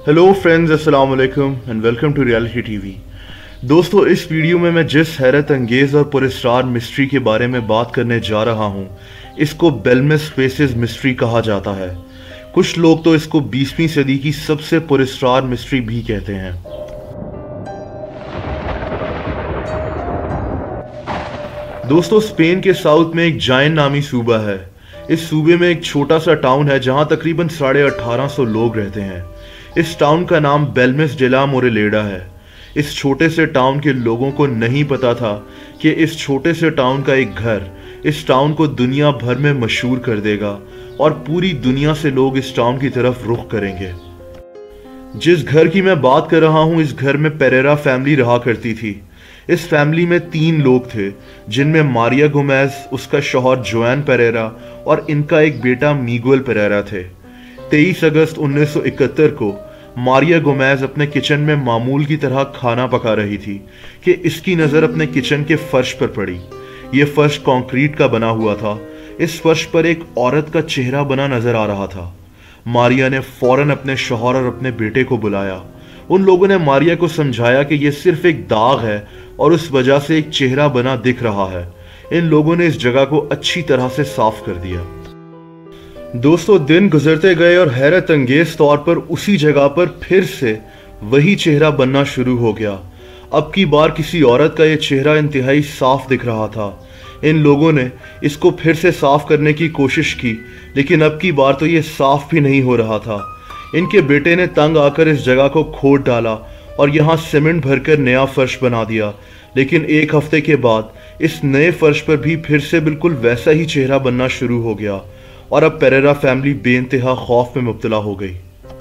Hello friends, अस्सलाम वालेकुम and welcome to reality TV. दोस्तों, इस वीडियो में मैं जिस हैरत अंगेज़ और पुरस्कार मिस्ट्री के बारे में बात करने जा रहा हूँ, इसको बेलमेज स्पेसेस मिस्ट्री कहा जाता है। कुछ लोग तो इसको 20वीं सदी की सबसे पुरस्कार मिस्ट्री भी कहते हैं। दोस्तों, स्पेन के साउथ में एक जायन नामी सूबा है। इस सूबे में एक छोटा सा टाउन है जहां तकरीबन 1850 लोग रहते हैं। इस टाउन का नाम बेलमेस डेला मोरेलेडा है। इस छोटे से टाउन के लोगों को नहीं पता था कि इस छोटे से टाउन का एक घर इस टाउन को दुनिया भर में मशहूर कर देगा और पूरी दुनिया से लोग इस टाउन की तरफ रुख करेंगे। जिस घर की मैं बात कर रहा हूं, इस घर में पेरेरा फैमिली रहा करती थी। इस फैमिली में 3 लोग थे, जिनमें मारिया गोमेज, उसका शौहर जोआन पेरेरा और इनका एक बेटा मिगुएल पेरेरा थे। 23 अगस्त 1971 को मारिया गोमेज अपने किचन में मामूल की तरह खाना पका रही थी कि इसकी नज़र अपने किचन के फर्श पर पड़ी। यह फर्श कंक्रीट का बना हुआ था। इस फर्श पर एक औरत का चेहरा बना नजर आ रहा था। मारिया ने फौरन अपने शौहर और अपने बेटे को बुलाया। उन लोगों ने मारिया को समझाया कि यह सिर्फ एक दाग है और उस वजह से एक चेहरा बना दिख रहा है। इन लोगों ने इस जगह को अच्छी तरह से साफ कर दिया। दोस्तों, दिन गुजरते गए और हैरत अंगेज तौर पर उसी जगह पर फिर से वही चेहरा बनना शुरू हो गया। अब की बार किसी औरत का यह चेहरा इंतहाई साफ दिख रहा था। इन लोगों ने इसको फिर से साफ करने की कोशिश की, लेकिन अब की बार तो ये साफ भी नहीं हो रहा था। इनके बेटे ने तंग आकर इस जगह को खोद डाला और यहाँ सीमेंट भरकर नया फर्श बना दिया। लेकिन एक हफ्ते के बाद इस नए फर्श पर भी फिर से बिल्कुल वैसा ही चेहरा बनना शुरू हो गया और अब पेरेरा फैमिली बेइंतहा खौफ में मुब्तला हो गई।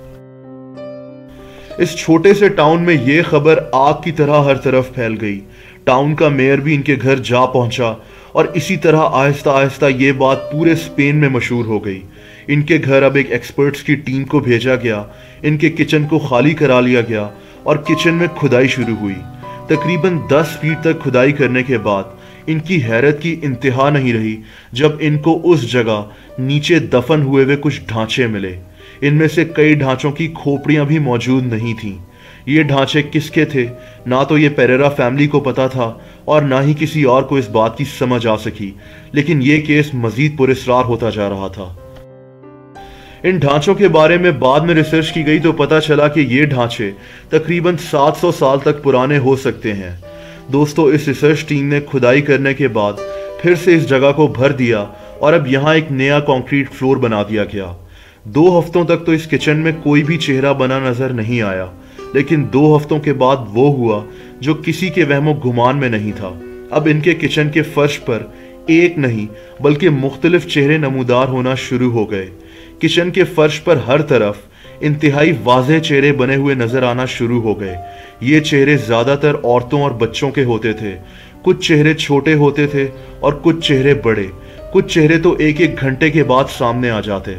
इस छोटे से टाउन में यह खबर आग की तरह हर तरफ फैल गई। टाउन का मेयर भी इनके घर जा पहुंचा और इसी तरह आहिस्ता आहिस्ता ये बात पूरे स्पेन में मशहूर हो गई। इनके घर अब एक एक्सपर्ट्स की टीम को भेजा गया। इनके किचन को खाली करा लिया गया और किचन में खुदाई शुरू हुई। तकरीबन 10 फीट तक खुदाई करने के बाद इनकी हैरत की इंतहा नहीं रही जब इनको उस जगह नीचे दफन हुए कुछ ढांचे मिले। इनमें से कई ढांचों की खोपड़ियां भी मौजूद नहीं थीं। ये ढांचे किसके थे, ना तो ये पेरेरा फैमिली को पता था और ना ही किसी और को इस बात की समझ आ सकी। लेकिन ये केस मजीद पुरस्कार होता जा रहा था। इन ढांचों के बारे में बाद में रिसर्च की गई तो पता चला कि ये ढांचे तकरीबन 700 साल तक पुराने हो सकते हैं। दोस्तों, इस रिसर्च टीम ने खुदाई करने के बाद फिर से इस जगह को भर दिया और अब यहाँ एक नया कंक्रीट फ्लोर बना दिया गया। 2 हफ्तों तक तो इस किचन में कोई भी चेहरा बना नजर नहीं आया, लेकिन 2 हफ्तों के बाद वो हुआ जो किसी के वहमो गुमान में नहीं था। अब इनके किचन के फर्श पर एक नहीं बल्कि मुख्तलिफ चेहरे नमूदार होना शुरू हो गए। किचन के फर्श पर हर तरफ इंतहाई वाज़ेह चेहरे बने हुए नजर आना शुरू हो गए। ये चेहरे ज्यादातर औरतों और बच्चों के होते थे। कुछ चेहरे छोटे होते थे और कुछ चेहरे बड़े। कुछ चेहरे तो 1-1 घंटे के बाद सामने आ जाते।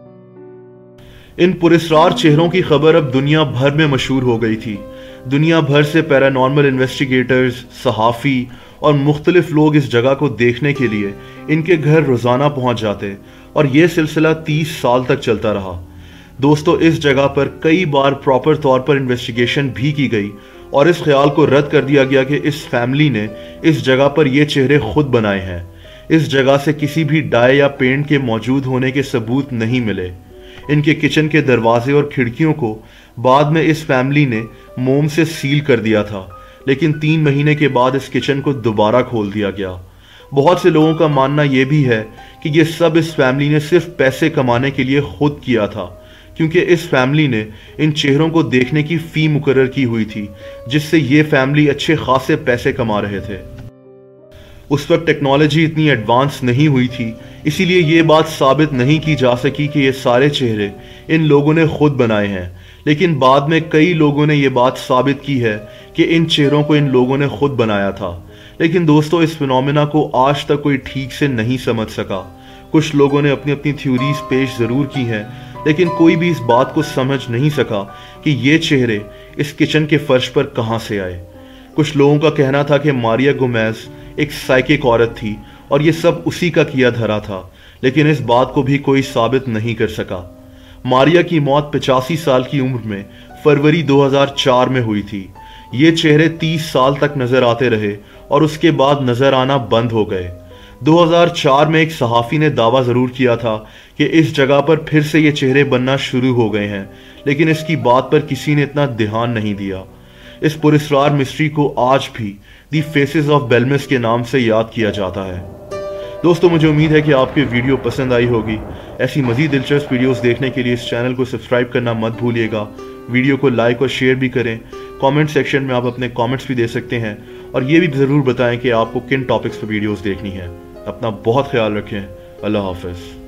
इन पुरस्कार चेहरों की खबर अब दुनिया भर में मशहूर हो गई थी। दुनिया भर से पैरानॉर्मल इन्वेस्टिगेटर्स, सहाफ़ी और मुख्तलिफ लोग इस जगह को देखने के लिए इनके घर रोजाना पहुंच जाते और यह सिलसिला 30 साल तक चलता रहा। दोस्तों, इस जगह पर कई बार प्रॉपर तौर पर इन्वेस्टिगेशन भी की गई और इस ख्याल को रद्द कर दिया गया कि इस फैमिली ने इस जगह पर ये चेहरे खुद बनाए हैं। इस जगह से किसी भी डाई या पेंट के मौजूद होने के सबूत नहीं मिले। इनके किचन के दरवाजे और खिड़कियों को बाद में इस फैमिली ने मोम से सील कर दिया था, लेकिन 3 महीने के बाद इस किचन को दोबारा खोल दिया गया। बहुत से लोगों का मानना यह भी है कि यह सब इस फैमिली ने सिर्फ पैसे कमाने के लिए खुद किया था, क्योंकि इस फैमिली ने इन चेहरों को देखने की फी मुकर्रर की हुई थी, जिससे ये फैमिली अच्छे खासे पैसे कमा रहे थे। उस वक्त टेक्नोलॉजी इतनी एडवांस नहीं हुई थी, इसीलिए ये बात साबित नहीं की जा सकी कि ये सारे चेहरे इन लोगों ने खुद बनाए हैं। लेकिन बाद में कई लोगों ने ये बात साबित की है कि इन चेहरों को इन लोगों ने खुद बनाया था। लेकिन दोस्तों, इस फिनोमेना को आज तक कोई ठीक से नहीं समझ सका। कुछ लोगों ने अपनी अपनी थ्योरीज पेश जरूर की हैं, लेकिन कोई भी इस बात को समझ नहीं सका कि ये चेहरे इस किचन के फर्श पर कहां से आए। कुछ लोगों का कहना था कि मारिया गोमेज एक साइकिक औरत थी और ये सब उसी का किया धरा था, लेकिन इस बात को भी कोई साबित नहीं कर सका। मारिया की मौत 85 साल की उम्र में फरवरी 2004 में हुई थी। ये चेहरे 30 साल तक नजर आते रहे और उसके बाद नजर आना बंद हो गए। 2004 में एक सहाफ़ी ने दावा ज़रूर किया था कि इस जगह पर फिर से ये चेहरे बनना शुरू हो गए हैं, लेकिन इसकी बात पर किसी ने इतना ध्यान नहीं दिया। इस पुरस्कार मिस्ट्री को आज भी दी फेसेस ऑफ बेलमेस के नाम से याद किया जाता है। दोस्तों, मुझे उम्मीद है कि आपको वीडियो पसंद आई होगी। ऐसी मज़ीद दिलचस्प वीडियोस देखने के लिए इस चैनल को सब्सक्राइब करना मत भूलिएगा। वीडियो को लाइक और शेयर भी करें। कमेंट सेक्शन में आप अपने कमेंट्स भी दे सकते हैं और ये भी ज़रूर बताएं कि आपको किन टॉपिक्स पर वीडियोस देखनी है। अपना बहुत ख्याल रखें। अल्लाह हाफ़िज़।